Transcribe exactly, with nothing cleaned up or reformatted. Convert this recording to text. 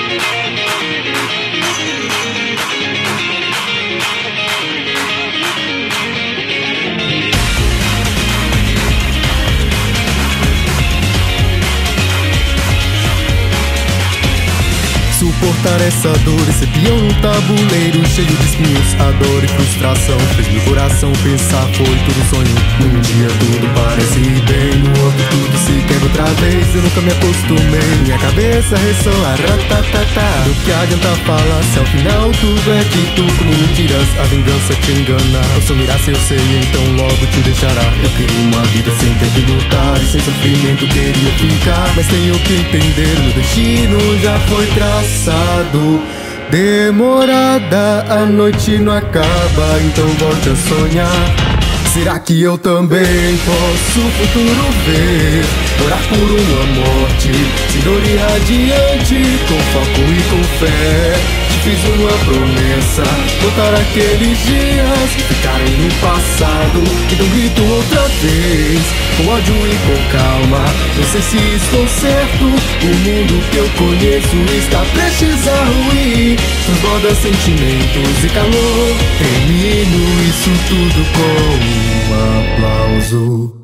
Suportar essa dor, esse peão num tabuleiro cheio de espinhos, a dor e frustração fez meu coração pensar, foi tudo sonho. Num dia tudo parece bem, no outro tudo se quebra outra vez. Eu nunca me acostumei, minha cabeça ressoa ratatatá. Do que adianta falar se ao final tudo é dito como mentiras, a vingança te engana. Eu sumirá se eu sei, então logo te deixará. Eu queria uma vida sem ter que lutar e sem sofrimento queria ficar, mas tenho que entender, meu destino já foi traçado. Demorada, a noite não acaba, então volte a sonhar. Será que eu também posso o futuro ver? Orar por uma morte, se dor e radiante, com foco e com fé. Te fiz uma promessa, voltar aqueles dias que ficaram no passado. Então grito outra vez, com ódio e com calma. Não sei se estou certo, o mundo que eu conheço está prestes a ruir. Transborda sentimentos e calor, termino isso tudo com um aplauso.